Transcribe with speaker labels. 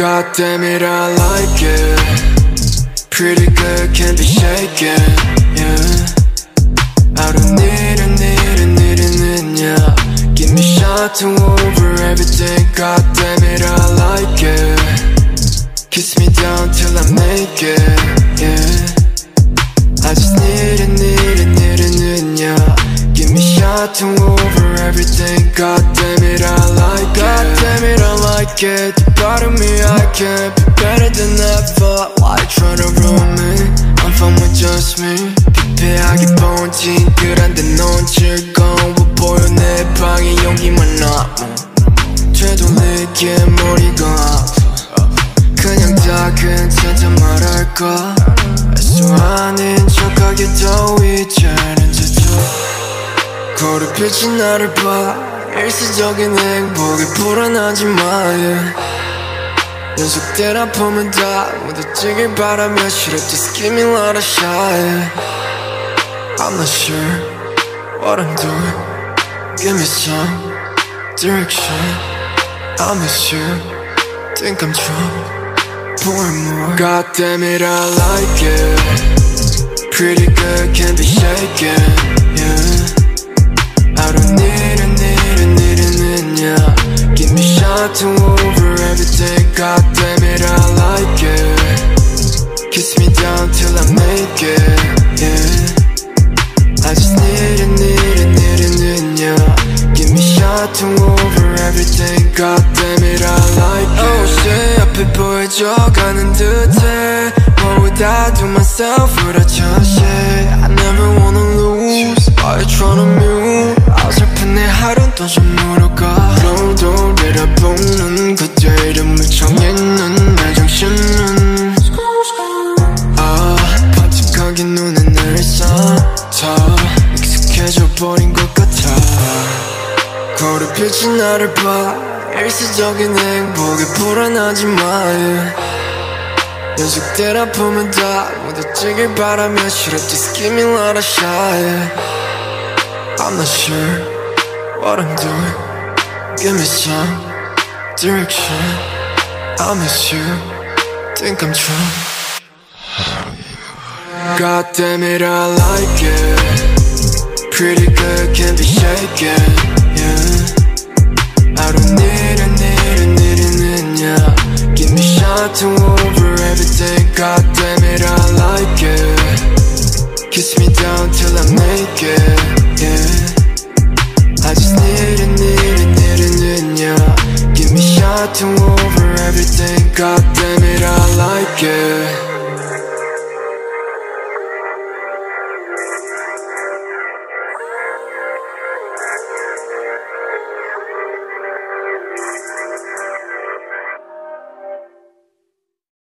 Speaker 1: God damn it, I like it. Pretty good, can't be shaken, yeah. I don't need it, yeah. Give me shot to over everything. God damn it, I like it. Kiss me down till I make it, yeah. I just need it, yeah. Give me shot to over everything. God damn it, I like it. God damn it, I like it. The part of me I can't be better than ever. Why you tryna ruin me? I'm fine with just me. 피폐하게 본 친구란데 넌 즐거워 보여. 내 방에 용기만 남아. 되돌리기에 머리가 아파. 그냥 다 괜찮다 말할까. 애써 아닌 척하게 더 이제는 지쳐. 거울에 비친 나를 봐. 일시적인 행복에 불안하지 마, yeah. 연속된 아픔은 다 묻어지길 바라며 싫어. Just give me a lot of shot, yeah. I'm not sure what I'm doing. Give me some direction. I miss you. Think I'm drunk. Pour more. God damn it, I like it. Pretty good, can't be shaken, yeah. I don't need it, yeah. Give me shot to over everything. God damn it, I like it. Kiss me down till I make it, yeah. I just need it, yeah. Give me shot to over everything. God damn it, I like it. Oh shit, 앞에 보여져가는 듯해. What would I do myself without your shit? I never wanna lose. Why you tryna mute? 어설픈 내 하루는 또 좀 물어가. 돌돌이라 볶는 그때 이름을 정했는 내 정신은 반짝하게 눈에 늘 쌓여 익숙해져 버린 것 같아. 거울에 비친 나를 봐. 일시적인 행복에 불안하지 마, yeah. 연속된 아픔은 다 묻어지길 바라며 싫어. Just give me a lot of shot, yeah. I'm not sure what I'm doing. Give me some direction. I miss you. Think I'm drunk. God damn it, I like it. Pretty good, can't be shaken, yeah. I don't need it, yeah. Give me shot to over everything. God damn it.